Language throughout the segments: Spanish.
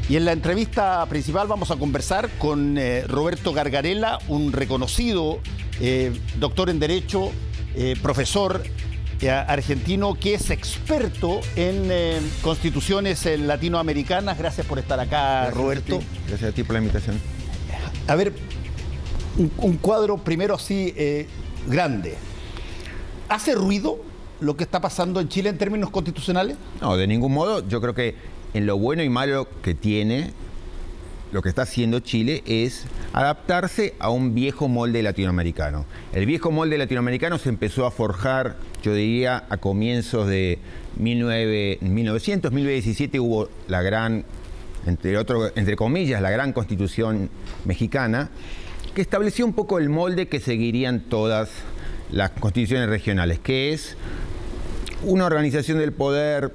Y en la entrevista principal vamos a conversar con Roberto Gargarella, un reconocido doctor en Derecho, profesor argentino que es experto en constituciones latinoamericanas. Gracias por estar acá, Roberto. Gracias a ti por la invitación. A ver, un cuadro primero así grande. ¿Hace ruido lo que está pasando en Chile en términos constitucionales? No, de ningún modo. Yo creo que en lo bueno y malo que tiene, lo que está haciendo Chile es adaptarse a un viejo molde latinoamericano. El viejo molde latinoamericano se empezó a forjar, yo diría, a comienzos de 1917 hubo la gran, entre comillas, la gran Constitución mexicana, que estableció un poco el molde que seguirían todas las constituciones regionales, que es una organización del poder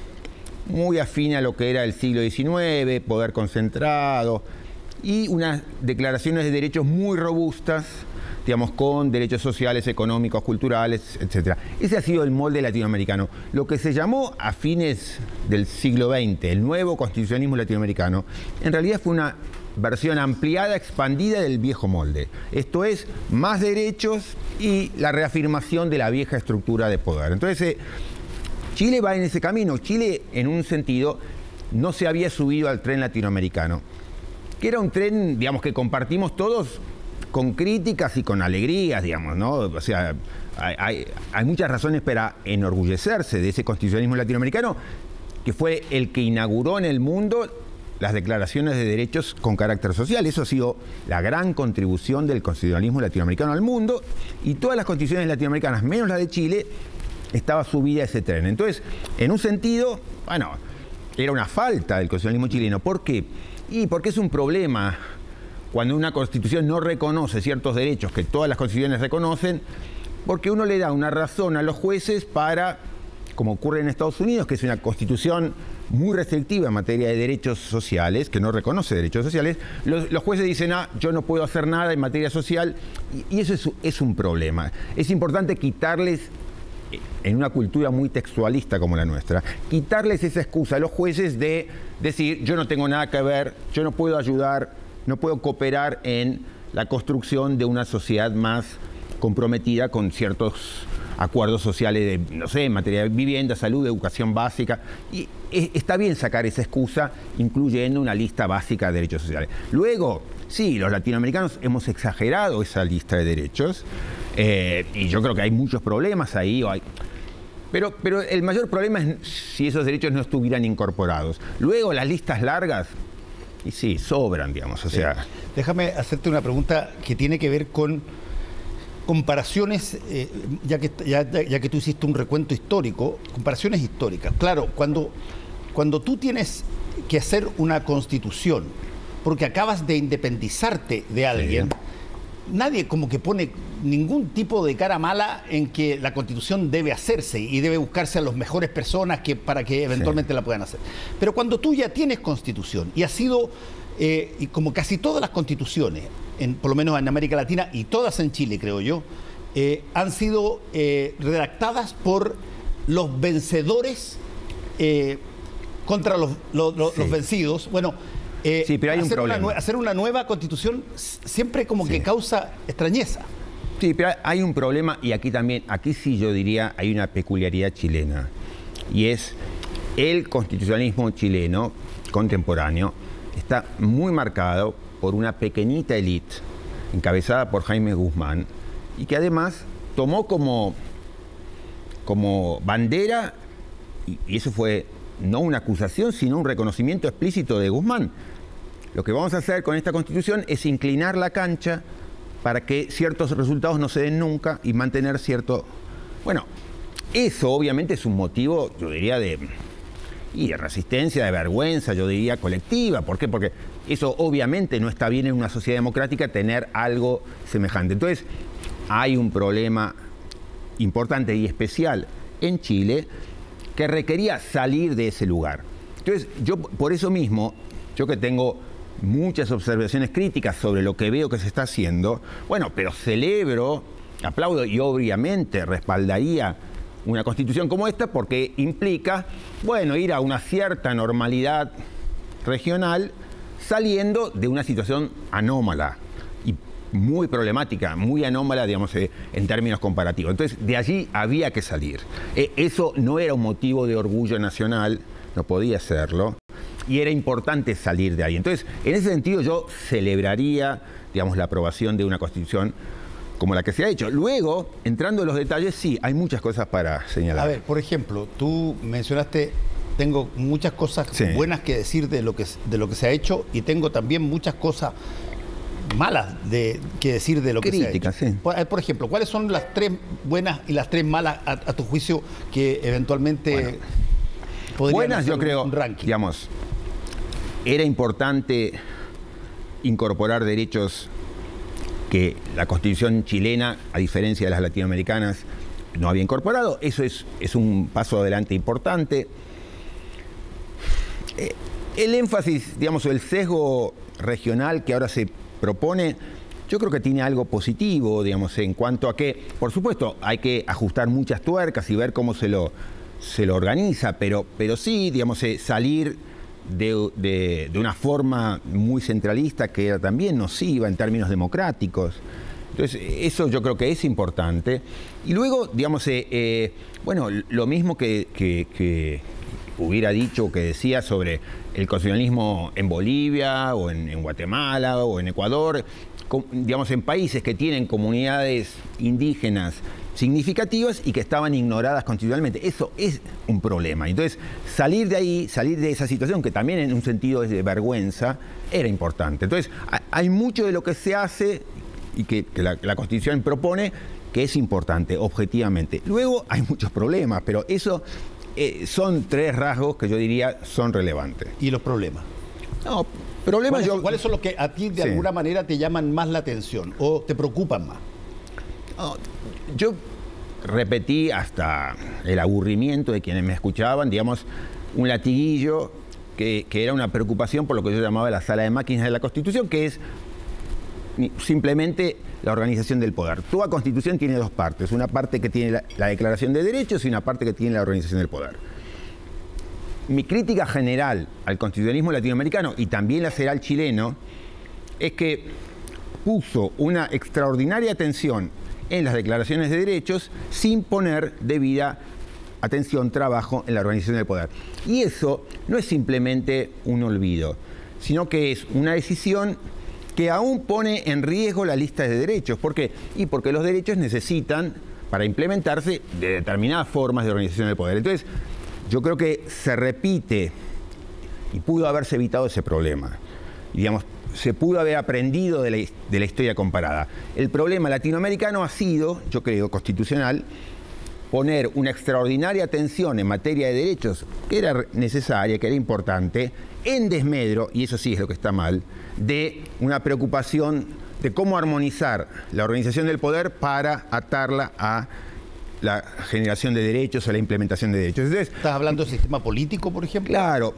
muy afín a lo que era el siglo XIX, poder concentrado, y unas declaraciones de derechos muy robustas, digamos, con derechos sociales, económicos, culturales, etc. Ese ha sido el molde latinoamericano. Lo que se llamó a fines del siglo XX, el nuevo constitucionalismo latinoamericano, en realidad fue una versión ampliada, expandida del viejo molde. Esto es, más derechos y la reafirmación de la vieja estructura de poder. Entonces, Chile va en ese camino. Chile, en un sentido, no se había subido al tren latinoamericano, que era un tren, digamos, que compartimos todos con críticas y con alegrías, digamos, ¿no? O sea, hay muchas razones para enorgullecerse de ese constitucionalismo latinoamericano, que fue el que inauguró en el mundo las declaraciones de derechos con carácter social. Eso ha sido la gran contribución del constitucionalismo latinoamericano al mundo, y todas las constituciones latinoamericanas, menos la de Chile, estaba subida a ese tren. Entonces, en un sentido, bueno, era una falta del constitucionalismo chileno. ¿Por qué? Y porque es un problema cuando una constitución no reconoce ciertos derechos que todas las constituciones reconocen, porque uno le da una razón a los jueces para, como ocurre en Estados Unidos, que es una constitución muy restrictiva en materia de derechos sociales, que no reconoce derechos sociales, los jueces dicen, yo no puedo hacer nada en materia social, y eso es un problema. Es importante quitarles, en una cultura muy textualista como la nuestra, quitarles esa excusa a los jueces de decir, yo no tengo nada que ver, yo no puedo ayudar, no puedo cooperar en la construcción de una sociedad más comprometida con ciertos acuerdos sociales de, no sé, en materia de vivienda, salud, educación básica. Y está bien sacar esa excusa, incluyendo una lista básica de derechos sociales. Luego, sí, los latinoamericanos hemos exagerado esa lista de derechos, y yo creo que hay muchos problemas ahí. Pero el mayor problema es si esos derechos no estuvieran incorporados. Luego, las listas largas, y sí, sobran, digamos. O sea, sí. Déjame hacerte una pregunta que tiene que ver con comparaciones, ya que tú hiciste un recuento histórico, comparaciones históricas. Claro, cuando tú tienes que hacer una constitución, porque acabas de independizarte de alguien, sí, nadie como que pone ningún tipo de cara mala en que la constitución debe hacerse y debe buscarse a las mejores personas para que eventualmente sí la puedan hacer. Pero cuando tú ya tienes constitución y ha sido, y como casi todas las constituciones, por lo menos en América Latina y todas en Chile, creo yo, han sido redactadas por los vencedores contra los sí vencidos. Bueno, sí, pero hay un problema. Hacer una nueva constitución siempre como que causa extrañeza. Sí, pero hay un problema, y aquí sí yo diría hay una peculiaridad chilena, y es el constitucionalismo chileno contemporáneo está muy marcado por una pequeñita élite encabezada por Jaime Guzmán, y que además tomó como bandera, y eso fue no una acusación, sino un reconocimiento explícito de Guzmán. Lo que vamos a hacer con esta constitución es inclinar la cancha para que ciertos resultados no se den nunca y mantener cierto... Bueno, eso obviamente es un motivo, yo diría, de resistencia, de vergüenza, yo diría, colectiva. ¿Por qué? Porque eso obviamente no está bien en una sociedad democrática tener algo semejante. Entonces, hay un problema importante y especial en Chile que requería salir de ese lugar. Entonces, yo por eso mismo, yo que tengo muchas observaciones críticas sobre lo que veo que se está haciendo, bueno, pero celebro, aplaudo y obviamente respaldaría una constitución como esta porque implica, bueno, ir a una cierta normalidad regional, saliendo de una situación anómala y muy problemática, muy anómala, digamos, en términos comparativos. Entonces, de allí había que salir. Eso no era un motivo de orgullo nacional, no podía serlo, y era importante salir de ahí. Entonces, en ese sentido, yo celebraría, digamos, la aprobación de una Constitución como la que se ha hecho. Luego, entrando en los detalles, sí, hay muchas cosas para señalar. A ver, por ejemplo, tú mencionaste, tengo muchas cosas buenas que decir de lo que se ha hecho, y tengo también muchas cosas malas que decir de lo que se ha hecho. Sí. Por ejemplo, ¿cuáles son las 3 buenas y las 3 malas a tu juicio que eventualmente podrían buenas, hacer yo creo, un ranking? Digamos, era importante incorporar derechos que la Constitución chilena, a diferencia de las latinoamericanas, no había incorporado. Eso es un paso adelante importante. El énfasis, digamos, el sesgo regional que ahora se propone, yo creo que tiene algo positivo, digamos, en cuanto a que, por supuesto, hay que ajustar muchas tuercas y ver cómo se lo organiza, pero sí, digamos, salir de una forma muy centralista que era también nociva en términos democráticos. Entonces, eso yo creo que es importante. Y luego, digamos, bueno, lo mismo que hubiera dicho, que decía sobre el constitucionalismo en Bolivia o en Guatemala o en Ecuador, digamos, en países que tienen comunidades indígenas significativas y que estaban ignoradas constitucionalmente. Eso es un problema. Entonces, salir de ahí, salir de esa situación, que también en un sentido es de vergüenza, era importante. Entonces, hay mucho de lo que se hace y que la Constitución propone que es importante, objetivamente. Luego hay muchos problemas, pero eso son 3 rasgos que yo diría son relevantes. ¿Y los problemas? No, problemas ¿Cuáles son los que a ti de alguna manera te llaman más la atención o te preocupan más? No, yo repetí hasta el aburrimiento de quienes me escuchaban, digamos, un latiguillo que era una preocupación por lo que yo llamaba la sala de máquinas de la Constitución, que es simplemente la organización del poder. Toda Constitución tiene 2 partes, una parte que tiene la Declaración de Derechos y una parte que tiene la organización del poder. Mi crítica general al constitucionalismo latinoamericano, y también la será al chileno, es que puso una extraordinaria atención en las declaraciones de derechos sin poner debida atención, trabajo en la organización del poder. Y eso no es simplemente un olvido, sino que es una decisión que aún pone en riesgo la lista de derechos. ¿Por qué? Y porque los derechos necesitan, para implementarse, de determinadas formas de organización del poder. Entonces, yo creo que se repite, y pudo haberse evitado ese problema. Y, digamos, se pudo haber aprendido de la historia comparada. El problema latinoamericano ha sido, yo creo, constitucional, poner una extraordinaria atención en materia de derechos, que era necesaria, que era importante, en desmedro, y eso sí es lo que está mal, de una preocupación de cómo armonizar la organización del poder para atarla a la generación de derechos o la implementación de derechos. Entonces, ¿estás hablando del sistema político, por ejemplo? Claro.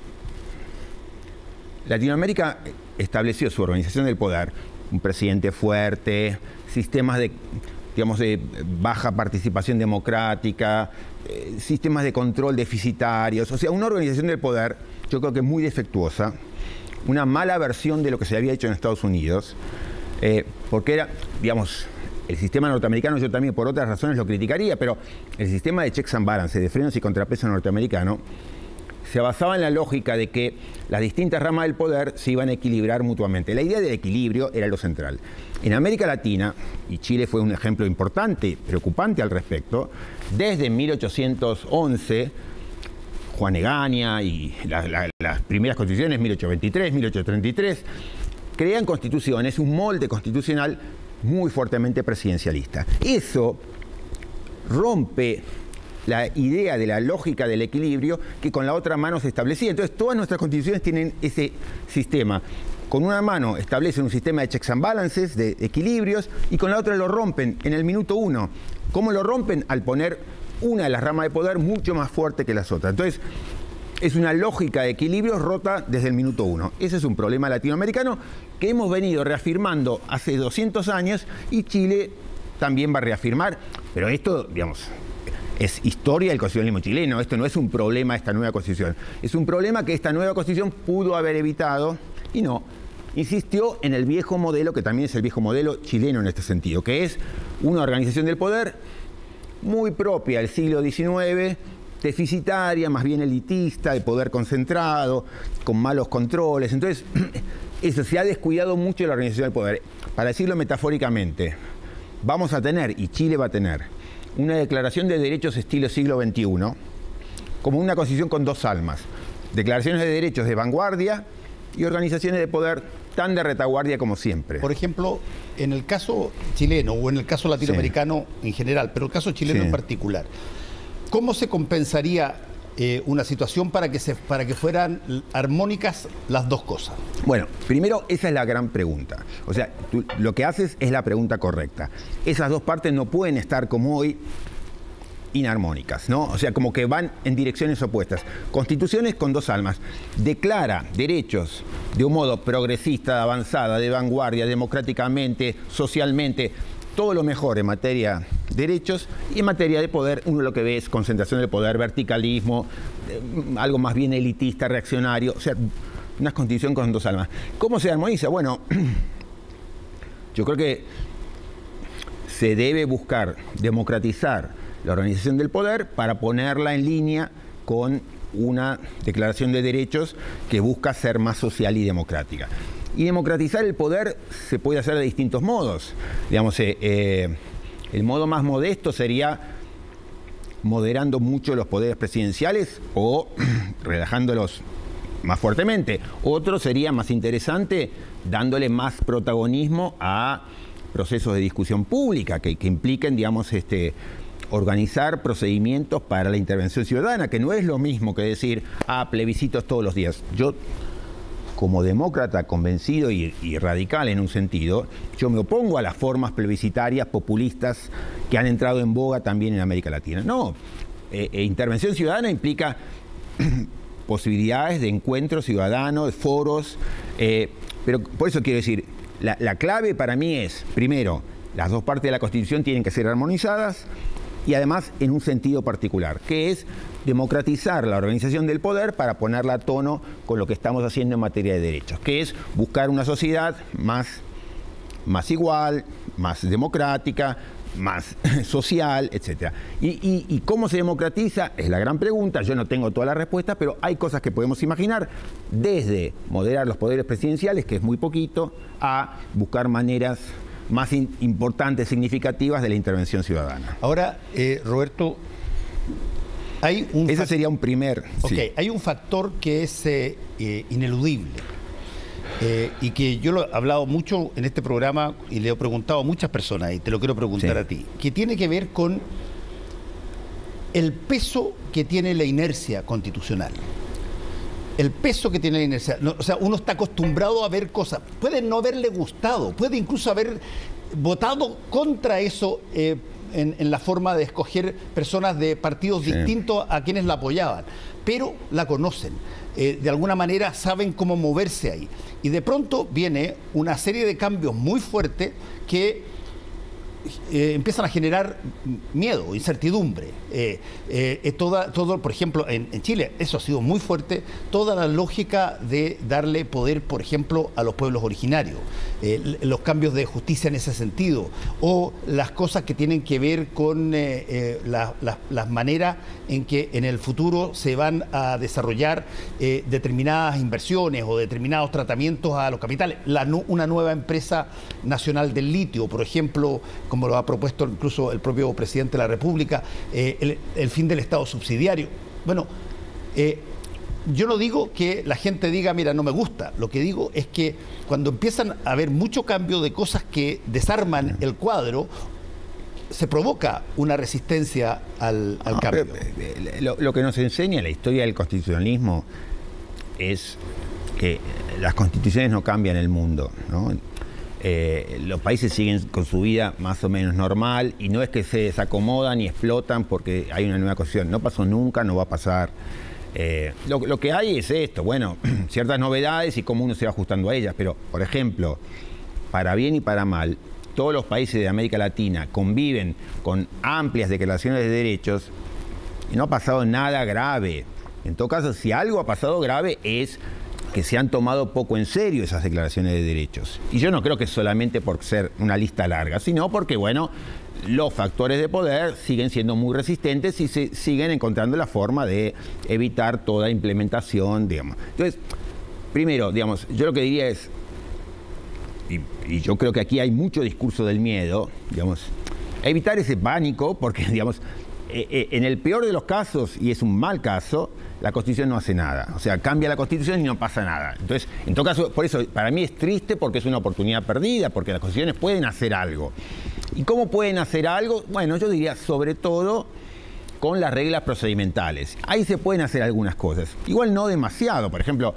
Latinoamérica estableció su organización del poder, un presidente fuerte, sistemas de, digamos, de baja participación democrática, sistemas de control deficitarios, o sea, una organización del poder, yo creo que muy defectuosa, una mala versión de lo que se había hecho en Estados Unidos, porque era, digamos, el sistema norteamericano, yo también por otras razones lo criticaría, pero el sistema de checks and balances, de frenos y contrapesos norteamericano, se basaba en la lógica de que las distintas ramas del poder se iban a equilibrar mutuamente. La idea del equilibrio era lo central. En América Latina, y Chile fue un ejemplo importante, preocupante al respecto, desde 1811, Juan Egaña y las primeras constituciones, 1823, 1833, crean constituciones, un molde constitucional muy fuertemente presidencialista. Eso rompe la idea de la lógica del equilibrio que con la otra mano se establecía. Entonces, todas nuestras constituciones tienen ese sistema. Con una mano establecen un sistema de checks and balances, de equilibrios, y con la otra lo rompen en el minuto 1. ¿Cómo lo rompen? Al poner una de las ramas de poder mucho más fuerte que las otras. Entonces, es una lógica de equilibrios rota desde el minuto 1. Ese es un problema latinoamericano que hemos venido reafirmando hace 200 años y Chile también va a reafirmar. Pero esto, digamos, es historia del constitucionalismo chileno. Esto no es un problema de esta nueva constitución. Es un problema que esta nueva constitución pudo haber evitado y no. Insistió en el viejo modelo, que también es el viejo modelo chileno en este sentido, que es una organización del poder muy propia del siglo XIX, deficitaria, más bien elitista, de poder concentrado, con malos controles. Entonces, eso se ha descuidado mucho de la organización del poder. Para decirlo metafóricamente, vamos a tener, y Chile va a tener, una declaración de derechos estilo siglo XXI, como una constitución con dos almas. Declaraciones de derechos de vanguardia y organizaciones de poder tan de retaguardia como siempre. Por ejemplo, en el caso chileno o en el caso latinoamericano en general, pero el caso chileno en particular, ¿cómo se compensaría una situación para que fueran armónicas las dos cosas? Bueno, primero, esa es la gran pregunta. O sea, tú lo que haces es la pregunta correcta. Esas dos partes no pueden estar como hoy inarmónicas, ¿no? O sea, como que van en direcciones opuestas. Constituciones con dos almas. Declara derechos de un modo progresista, de avanzada, de vanguardia, democráticamente, socialmente, todo lo mejor en materia de derechos, y en materia de poder uno lo que ve es concentración de poder, verticalismo, algo más bien elitista, reaccionario, o sea, una constitución con dos almas. ¿Cómo se armoniza? Bueno, yo creo que se debe buscar democratizar la organización del poder para ponerla en línea con una declaración de derechos que busca ser más social y democrática. Y democratizar el poder se puede hacer de distintos modos. Digamos, el modo más modesto sería moderando mucho los poderes presidenciales o relajándolos más fuertemente. Otro sería más interesante dándole más protagonismo a procesos de discusión pública que impliquen, digamos, organizar procedimientos para la intervención ciudadana, que no es lo mismo que decir, plebiscitos todos los días. Yo, como demócrata convencido y radical en un sentido, yo me opongo a las formas plebiscitarias populistas que han entrado en boga también en América Latina. No, intervención ciudadana implica posibilidades de encuentros ciudadanos, de foros, pero por eso quiero decir, la clave para mí es, primero, las dos partes de la Constitución tienen que ser armonizadas, y además en un sentido particular, que es democratizar la organización del poder para ponerla a tono con lo que estamos haciendo en materia de derechos, que es buscar una sociedad más igual, más democrática, más social, etc. ¿Y cómo se democratiza? Es la gran pregunta. Yo no tengo todas las respuestas, pero hay cosas que podemos imaginar, desde moderar los poderes presidenciales, que es muy poquito, a buscar maneras más importantes, significativas de la intervención ciudadana. Ahora, Roberto, hay ese sería un primer... Ok, sí. Hay un factor que es ineludible y que yo lo he hablado mucho en este programa y le he preguntado a muchas personas y te lo quiero preguntar a ti, que tiene que ver con el peso que tiene la inercia constitucional. El peso que tiene la inercia. No, o sea, uno está acostumbrado a ver cosas. Puede no haberle gustado, puede incluso haber votado contra eso en la forma de escoger personas de partidos distintos a quienes la apoyaban, pero la conocen. De alguna manera saben cómo moverse ahí. Y de pronto viene una serie de cambios muy fuertes que empiezan a generar miedo, incertidumbre. Todo, por ejemplo, en Chile, eso ha sido muy fuerte, toda la lógica de darle poder, por ejemplo, a los pueblos originarios, los cambios de justicia en ese sentido, o las cosas que tienen que ver con las maneras en que en el futuro se van a desarrollar determinadas inversiones o determinados tratamientos a los capitales. Una nueva empresa nacional del litio, por ejemplo, como lo ha propuesto incluso el propio presidente de la República, el fin del Estado subsidiario. Bueno, yo no digo que la gente diga, mira, no me gusta. Lo que digo es que cuando empiezan a haber mucho cambio de cosas que desarman el cuadro, se provoca una resistencia al cambio. Lo que nos enseña la historia del constitucionalismo es que las constituciones no cambian el mundo, ¿no? Los países siguen con su vida más o menos normal y no es que se desacomodan y explotan porque hay una nueva constitución. No pasó nunca, no va a pasar. Lo que hay es esto, bueno, ciertas novedades y cómo uno se va ajustando a ellas, pero, por ejemplo, para bien y para mal, todos los países de América Latina conviven con amplias declaraciones de derechos y no ha pasado nada grave. En todo caso, si algo ha pasado grave es que se han tomado poco en serio esas declaraciones de derechos. Y yo no creo que solamente por ser una lista larga, sino porque, bueno, los factores de poder siguen siendo muy resistentes y se siguen encontrando la forma de evitar toda implementación, digamos. Entonces, primero, digamos, yo lo que diría es, y yo creo que aquí hay mucho discurso del miedo, digamos, evitar ese pánico, porque, digamos, en el peor de los casos, y es un mal caso, la Constitución no hace nada. O sea, cambia la Constitución y no pasa nada. Entonces, en todo caso, por eso, para mí es triste porque es una oportunidad perdida, porque las constituciones pueden hacer algo. ¿Y cómo pueden hacer algo? Bueno, yo diría, sobre todo, con las reglas procedimentales. Ahí se pueden hacer algunas cosas. Igual no demasiado. Por ejemplo,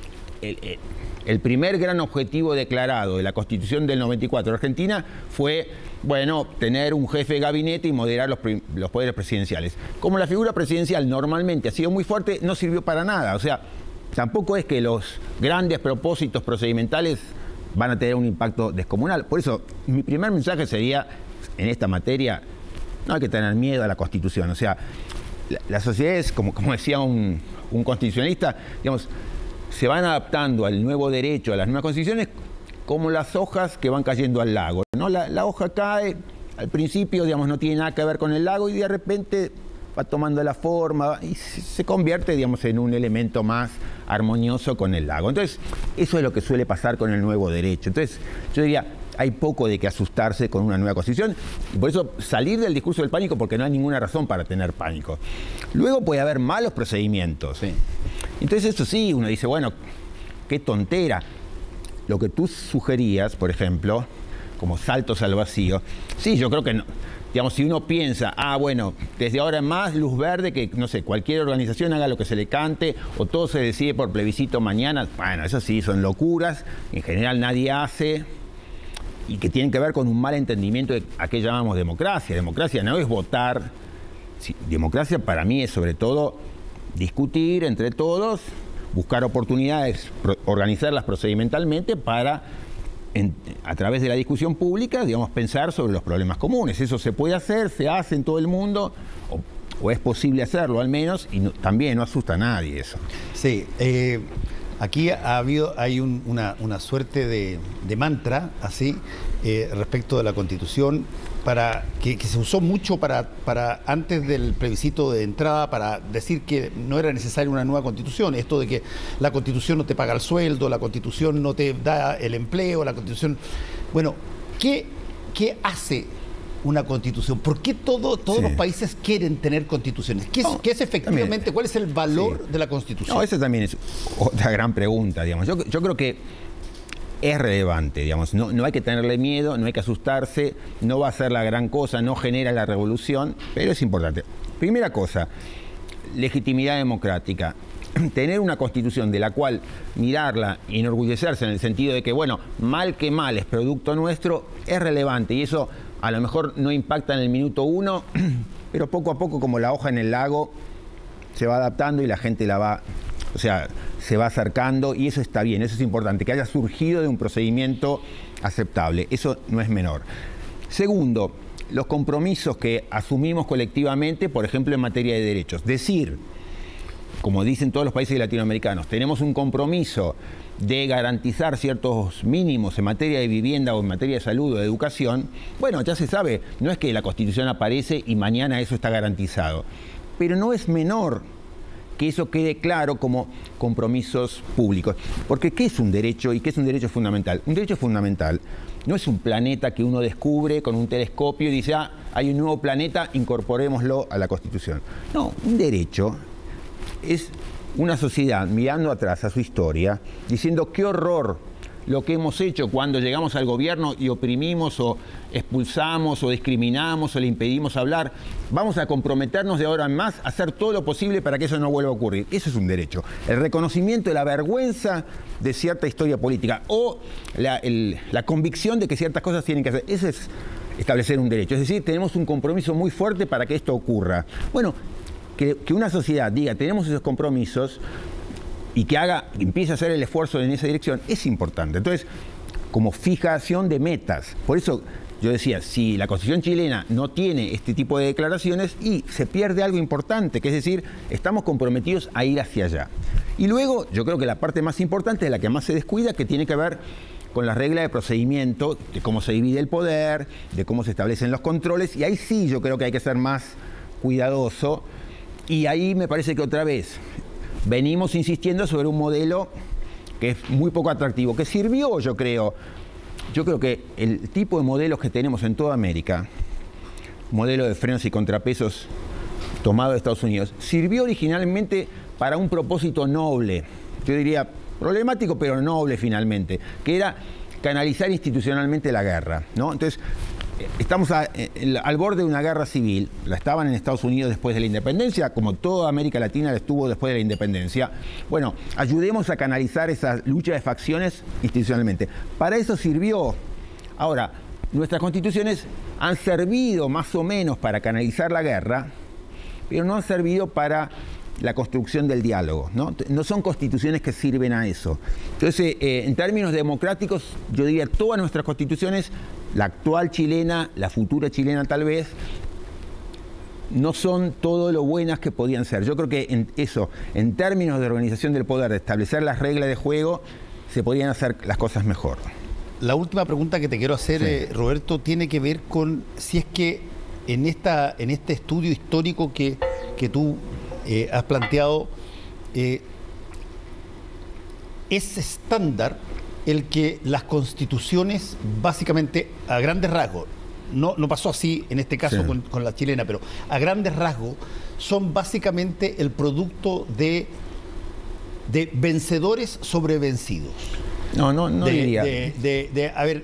el primer gran objetivo declarado de la Constitución del 94 de Argentina fue, bueno, tener un jefe de gabinete y moderar los poderes presidenciales. Como la figura presidencial normalmente ha sido muy fuerte, no sirvió para nada. O sea, tampoco es que los grandes propósitos procedimentales van a tener un impacto descomunal. Por eso, mi primer mensaje sería, en esta materia, no hay que tener miedo a la Constitución. O sea, las sociedades, como decía un constitucionalista, digamos, se van adaptando al nuevo derecho, a las nuevas constituciones, como las hojas que van cayendo al lago, ¿no? La hoja cae, al principio, digamos, no tiene nada que ver con el lago y de repente va tomando la forma y se convierte, digamos, en un elemento más armonioso con el lago. Entonces, eso es lo que suele pasar con el nuevo derecho. Entonces, yo diría, hay poco de qué asustarse con una nueva constitución y por eso salir del discurso del pánico, porque no hay ninguna razón para tener pánico. Luego puede haber malos procedimientos. Sí. Entonces, eso sí, uno dice, bueno, qué tontera. Lo que tú sugerías, por ejemplo, como saltos al vacío, sí, yo creo que no. Digamos, si uno piensa, bueno, desde ahora en más, luz verde, que, no sé, cualquier organización haga lo que se le cante, o todo se decide por plebiscito mañana, bueno, eso sí, son locuras, en general nadie hace, y que tienen que ver con un mal entendimiento de a qué llamamos democracia. Democracia no es votar, sí, democracia para mí es sobre todo discutir entre todos, buscar oportunidades, organizarlas procedimentalmente para, a través de la discusión pública, digamos, pensar sobre los problemas comunes. Eso se puede hacer, se hace en todo el mundo, o es posible hacerlo al menos, y también no asusta a nadie eso. Sí, aquí hay una suerte de mantra, así, respecto de la Constitución, que se usó mucho para antes del plebiscito de entrada, para decir que no era necesaria una nueva Constitución. Esto de que la Constitución no te paga el sueldo, la Constitución no te da el empleo, la Constitución... Bueno, ¿qué hace una Constitución? ¿Por qué todos los países quieren tener constituciones? ¿Qué es efectivamente, también, cuál es el valor de la Constitución? No, esa también es otra gran pregunta, digamos. Yo creo que es relevante, digamos. No hay que tenerle miedo, no hay que asustarse, no va a ser la gran cosa, no genera la revolución, pero es importante. Primera cosa, legitimidad democrática. Tener una Constitución de la cual mirarla, enorgullecerse en el sentido de que, bueno, mal que mal es producto nuestro, es relevante y eso a lo mejor no impacta en el minuto 1, pero poco a poco, como la hoja en el lago, se va adaptando y la gente se va acercando y eso está bien, eso es importante, que haya surgido de un procedimiento aceptable, eso no es menor. Segundo, los compromisos que asumimos colectivamente, por ejemplo, en materia de derechos. Decir, como dicen todos los países latinoamericanos, tenemos un compromiso de garantizar ciertos mínimos en materia de vivienda o en materia de salud o de educación, bueno, ya se sabe, no es que la Constitución aparece y mañana eso está garantizado, pero no es menor que eso quede claro como compromisos públicos. Porque ¿qué es un derecho y qué es un derecho fundamental? Un derecho fundamental no es un planeta que uno descubre con un telescopio y dice, hay un nuevo planeta, incorporémoslo a la Constitución. No, un derecho es una sociedad mirando atrás a su historia, diciendo qué horror lo que hemos hecho cuando llegamos al gobierno y oprimimos o expulsamos o discriminamos o le impedimos hablar. Vamos a comprometernos de ahora en más a hacer todo lo posible para que eso no vuelva a ocurrir. Eso es un derecho. El reconocimiento de la vergüenza de cierta historia política o la convicción de que ciertas cosas tienen que hacer. Eso es establecer un derecho. Es decir, tenemos un compromiso muy fuerte para que esto ocurra. Bueno, que una sociedad diga, tenemos esos compromisos y que empiece a hacer el esfuerzo en esa dirección, es importante. Entonces, como fijación de metas. Por eso yo decía, si la Constitución chilena no tiene este tipo de declaraciones, y se pierde algo importante, que es decir, estamos comprometidos a ir hacia allá. Y luego, yo creo que la parte más importante, es la que más se descuida, que tiene que ver con las reglas de procedimiento, de cómo se divide el poder, de cómo se establecen los controles, y ahí sí yo creo que hay que ser más cuidadoso, y ahí me parece que otra vez venimos insistiendo sobre un modelo que es muy poco atractivo, que sirvió, yo creo que el tipo de modelos que tenemos en toda América, modelo de frenos y contrapesos tomado de Estados Unidos, sirvió originalmente para un propósito noble, yo diría problemático pero noble finalmente, que era canalizar institucionalmente la guerra, ¿no? Entonces, estamos al borde de una guerra civil, la estaban en Estados Unidos después de la independencia, como toda América Latina la estuvo después de la independencia. Bueno, ayudemos a canalizar esa lucha de facciones institucionalmente. Para eso sirvió. Ahora, nuestras constituciones han servido más o menos para canalizar la guerra, pero no han servido para la construcción del diálogo, ¿no? No son constituciones que sirven a eso. Entonces, en términos democráticos, yo diría todas nuestras constituciones, la actual chilena, la futura chilena tal vez, no son todo lo buenas que podían ser. Yo creo que en términos de organización del poder, de establecer las reglas de juego, se podían hacer las cosas mejor. La última pregunta que te quiero hacer, sí, Roberto, tiene que ver con si es que en este estudio histórico que tú has planteado, es estándar el que las constituciones, básicamente, a grandes rasgos, no pasó así en este caso, sí, con la chilena, pero a grandes rasgos, son básicamente el producto de vencedores sobre vencidos. No diría. A ver,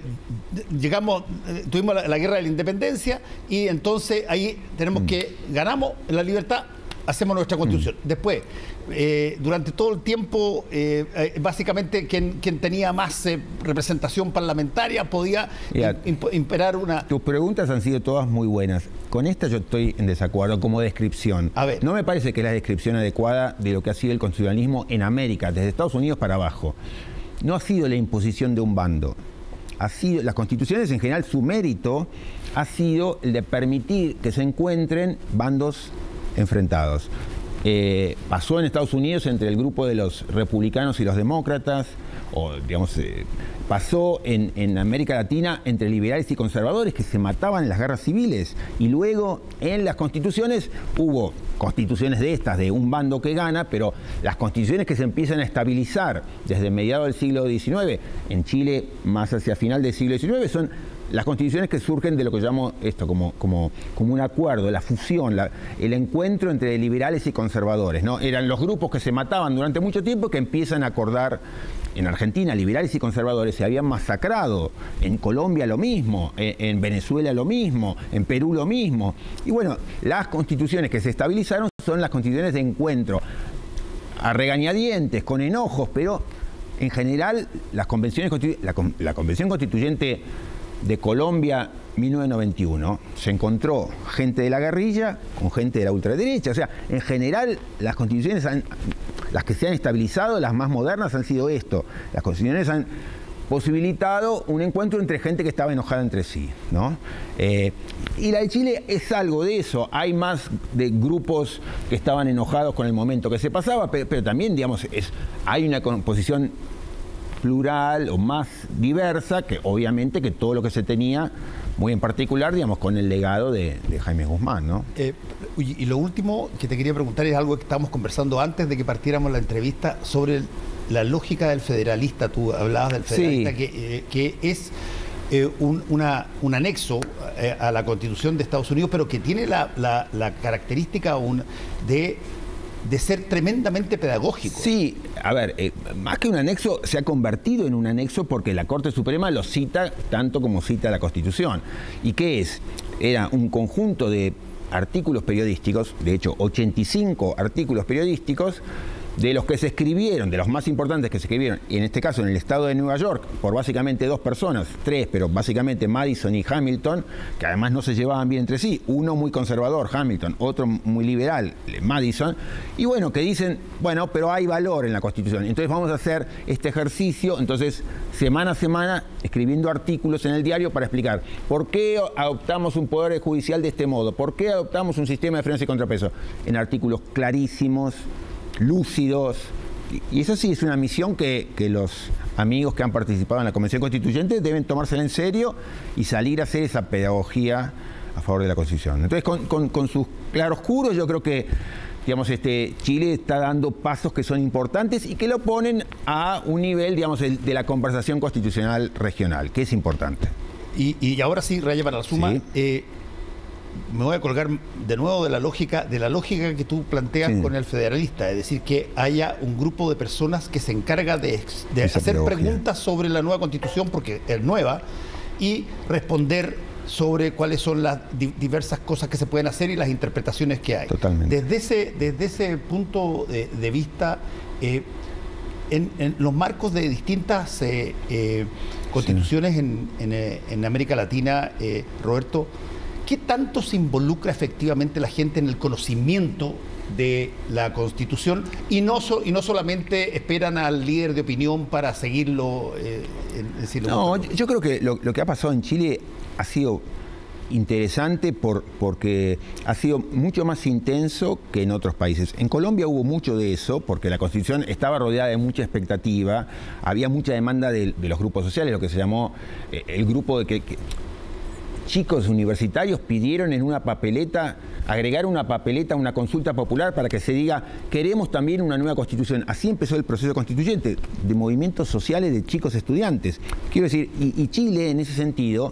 tuvimos la guerra de la independencia y entonces ahí tenemos ganamos la libertad, hacemos nuestra constitución. Después, durante todo el tiempo, básicamente quien tenía más representación parlamentaria podía imperar una... Tus preguntas han sido todas muy buenas. Con esta yo estoy en desacuerdo como descripción. A ver. No me parece que es la descripción adecuada de lo que ha sido el constitucionalismo en América, desde Estados Unidos para abajo. No ha sido la imposición de un bando. Ha sido, las constituciones en general, su mérito ha sido el de permitir que se encuentren bandos enfrentados. Pasó en Estados Unidos entre el grupo de los republicanos y los demócratas, o digamos, pasó en América Latina entre liberales y conservadores que se mataban en las guerras civiles, y luego en las constituciones hubo constituciones de estas, de un bando que gana, pero las constituciones que se empiezan a estabilizar desde mediados del siglo XIX, en Chile más hacia final del siglo XIX, son las constituciones que surgen de lo que llamo esto como un acuerdo, la fusión, el encuentro entre liberales y conservadores, ¿no? Eran los grupos que se mataban durante mucho tiempo que empiezan a acordar. En Argentina, liberales y conservadores se habían masacrado, en Colombia lo mismo, en Venezuela lo mismo, en Perú lo mismo. Y bueno, las constituciones que se estabilizaron son las constituciones de encuentro, a regañadientes, con enojos, pero en general las convenciones la Convención Constituyente de Colombia 1991 se encontró gente de la guerrilla con gente de la ultraderecha. O sea, en general las constituciones las que se han estabilizado, las más modernas, han sido esto. Las constituciones han posibilitado un encuentro entre gente que estaba enojada entre sí, ¿no? Y la de Chile es algo de eso. Hay más de grupos que estaban enojados con el momento que se pasaba, pero también, digamos, hay una composición plural o más diversa, que obviamente que todo lo que se tenía, muy en particular, digamos, con el legado de Jaime Guzmán, ¿no? Y lo último que te quería preguntar es algo que estábamos conversando antes de que partiéramos la entrevista sobre la lógica del federalista. Tú hablabas del federalista, sí, que es un anexo a la Constitución de Estados Unidos, pero que tiene la característica de ser tremendamente pedagógico. Sí, a ver, más que un anexo, se ha convertido en un anexo porque la Corte Suprema lo cita tanto como cita la Constitución. ¿Y qué es? Era un conjunto de artículos periodísticos, de hecho 85 artículos periodísticos, de los que se escribieron, de los más importantes que se escribieron, y en este caso en el estado de Nueva York, por básicamente 2 personas, 3, pero básicamente Madison y Hamilton, que además no se llevaban bien entre sí, uno muy conservador, Hamilton, otro muy liberal, Madison, y bueno, que dicen, bueno, pero hay valor en la Constitución, entonces vamos a hacer este ejercicio, entonces semana a semana escribiendo artículos en el diario para explicar por qué adoptamos un poder judicial de este modo, por qué adoptamos un sistema de frenos y contrapeso, en artículos clarísimos, lúcidos, y eso sí es una misión que los amigos que han participado en la Convención Constituyente deben tomársela en serio y salir a hacer esa pedagogía a favor de la Constitución. Entonces, con sus claroscuros, yo creo que, digamos, Chile está dando pasos que son importantes y que lo ponen a un nivel, digamos, de la conversación constitucional regional, que es importante. Y ahora sí, Raya, para la suma, sí. Me voy a colgar de nuevo de la lógica que tú planteas con el federalista, es decir, que haya un grupo de personas que se encarga de hacer preguntas sobre la nueva Constitución, porque es nueva, y responder sobre cuáles son las diversas cosas que se pueden hacer y las interpretaciones que hay. Totalmente. Desde ese punto de vista, en los marcos de distintas constituciones en América Latina, Roberto, ¿qué tanto se involucra efectivamente la gente en el conocimiento de la Constitución y no solamente esperan al líder de opinión para seguirlo? No, yo creo que lo que ha pasado en Chile ha sido interesante porque ha sido mucho más intenso que en otros países. En Colombia hubo mucho de eso, porque la Constitución estaba rodeada de mucha expectativa, había mucha demanda de los grupos sociales, lo que se llamó el grupo de que chicos universitarios pidieron en una papeleta, agregar una papeleta a una consulta popular para que se diga, queremos también una nueva Constitución. Así empezó el proceso constituyente, de movimientos sociales de chicos estudiantes. Quiero decir, y Chile en ese sentido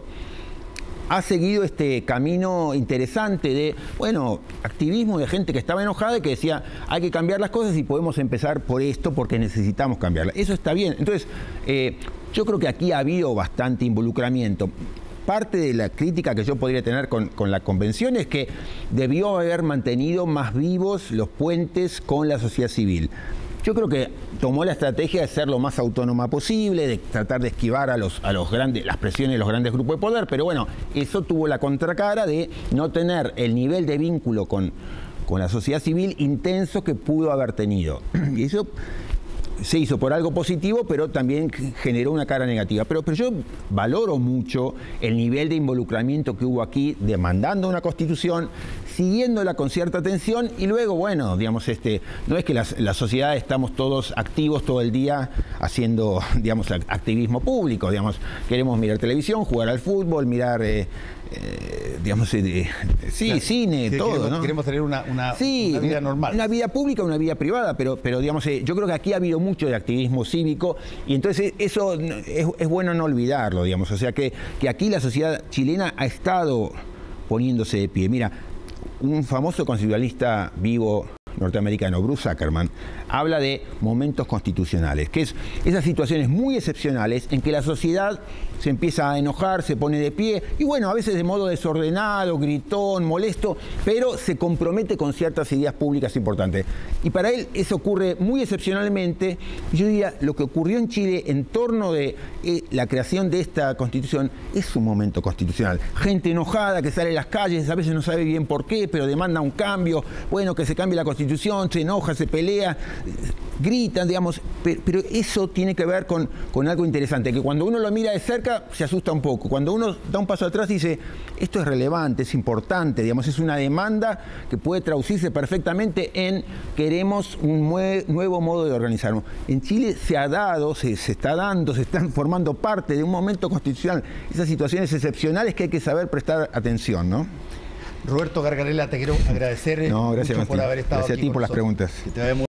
ha seguido este camino interesante de, bueno, activismo de gente que estaba enojada y que decía, hay que cambiar las cosas y podemos empezar por esto porque necesitamos cambiarlas. Eso está bien. Entonces, yo creo que aquí ha habido bastante involucramiento. Parte de la crítica que yo podría tener con la convención es que debió haber mantenido más vivos los puentes con la sociedad civil. Yo creo que tomó la estrategia de ser lo más autónoma posible, de tratar de esquivar a las presiones de los grandes grupos de poder, pero bueno, eso tuvo la contracara de no tener el nivel de vínculo con la sociedad civil intenso que pudo haber tenido. Y eso se hizo por algo positivo, pero también generó una cara negativa. Pero yo valoro mucho el nivel de involucramiento que hubo aquí, demandando una Constitución, siguiéndola con cierta atención, y luego, bueno, digamos, no es que la sociedad estamos todos activos todo el día haciendo, digamos, activismo público, digamos, queremos mirar televisión, jugar al fútbol, mirar digamos, cine, todo, ¿no? Queremos tener una vida normal. Una vida pública, una vida privada, pero digamos, yo creo que aquí ha habido mucho de activismo cívico y entonces eso es bueno no olvidarlo, digamos. O sea, que aquí la sociedad chilena ha estado poniéndose de pie. Mira, un famoso constitucionalista vivo norteamericano, Bruce Ackerman, habla de momentos constitucionales, que es esas situaciones muy excepcionales en que la sociedad se empieza a enojar, se pone de pie, y bueno, a veces de modo desordenado, gritón, molesto, pero se compromete con ciertas ideas públicas importantes. Y para él eso ocurre muy excepcionalmente. Yo diría, lo que ocurrió en Chile en torno de la creación de esta Constitución es un momento constitucional. Gente enojada que sale a las calles, a veces no sabe bien por qué, pero demanda un cambio, bueno, que se cambie la Constitución, se enoja, se pelea, gritan, digamos, pero eso tiene que ver con algo interesante, que cuando uno lo mira de cerca se asusta un poco. Cuando uno da un paso atrás dice, esto es relevante, es importante, digamos, es una demanda que puede traducirse perfectamente en queremos un nuevo modo de organizarnos. En Chile se ha dado, se está dando, se están formando parte de un momento constitucional, esas situaciones excepcionales que hay que saber prestar atención, ¿no? Roberto Gargarella, te quiero agradecer gracias, mucho por haber estado aquí. Gracias a ti por las preguntas.